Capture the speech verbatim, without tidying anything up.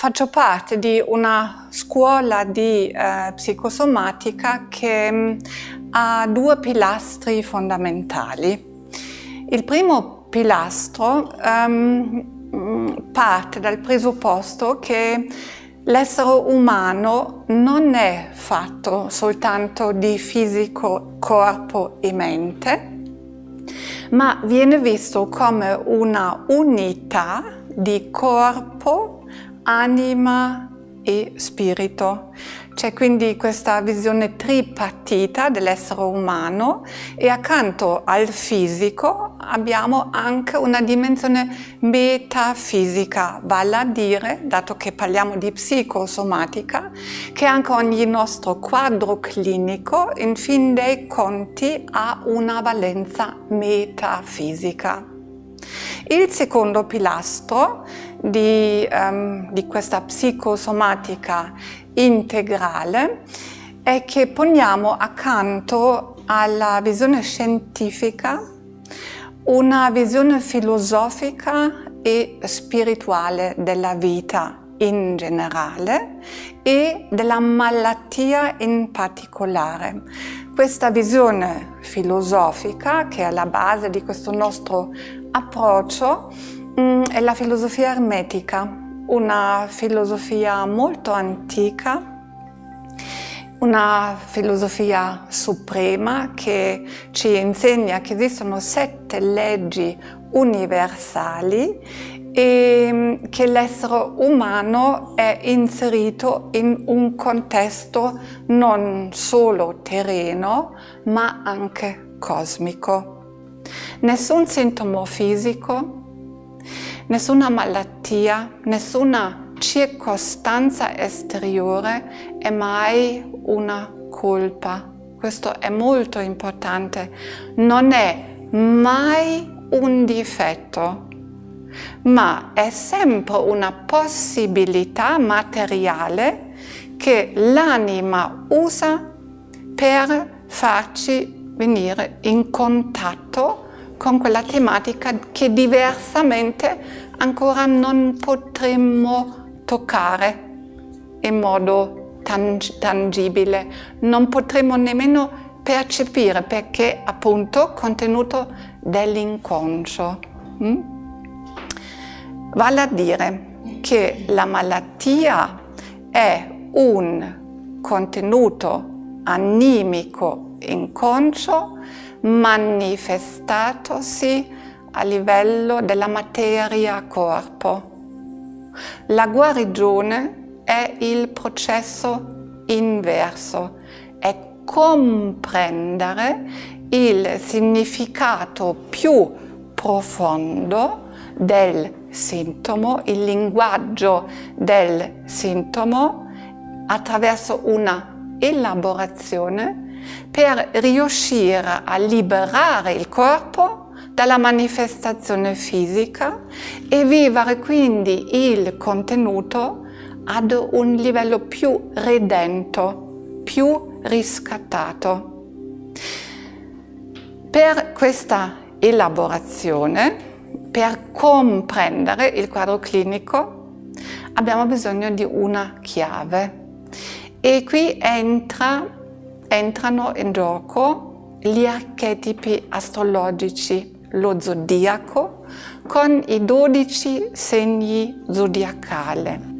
faccio parte di una scuola di eh, psicosomatica che mh, ha due pilastri fondamentali. Il primo pilastro um, parte dal presupposto che l'essere umano non è fatto soltanto di fisico, corpo e mente, ma viene visto come una unità di corpo, anima e spirito. C'è quindi questa visione tripartita dell'essere umano e accanto al fisico abbiamo anche una dimensione metafisica, vale a dire, dato che parliamo di psicosomatica, che anche ogni nostro quadro clinico in fin dei conti ha una valenza metafisica. Il secondo pilastro di, um, di questa psicosomatica integrale è che poniamo accanto alla visione scientifica una visione filosofica e spirituale della vita in generale e della malattia in particolare. Questa visione filosofica, che è alla base di questo nostro approccio, è la filosofia ermetica, una filosofia molto antica, una filosofia suprema che ci insegna che esistono sette leggi universali e che l'essere umano è inserito in un contesto non solo terreno, ma anche cosmico. Nessun sintomo fisico, nessuna malattia, nessuna circostanza esteriore è mai una colpa. Questo è molto importante. Non è mai un difetto, ma è sempre una possibilità materiale che l'anima usa per farci venire in contatto con quella tematica che diversamente ancora non potremmo toccare in modo tang- tangibile, non potremmo nemmeno percepire perché appunto contenuto dell'inconscio. Mm? Vale a dire che la malattia è un contenuto animico inconscio manifestatosi a livello della materia corpo. La guarigione è il processo inverso, è comprendere il significato più profondo del sintomo, il linguaggio del sintomo attraverso una elaborazione per riuscire a liberare il corpo dalla manifestazione fisica e vivere quindi il contenuto ad un livello più redento, più riscattato. Per questa elaborazione, per comprendere il quadro clinico, abbiamo bisogno di una chiave e qui entra entrano in gioco gli archetipi astrologici, lo zodiaco, con i dodici segni zodiacali.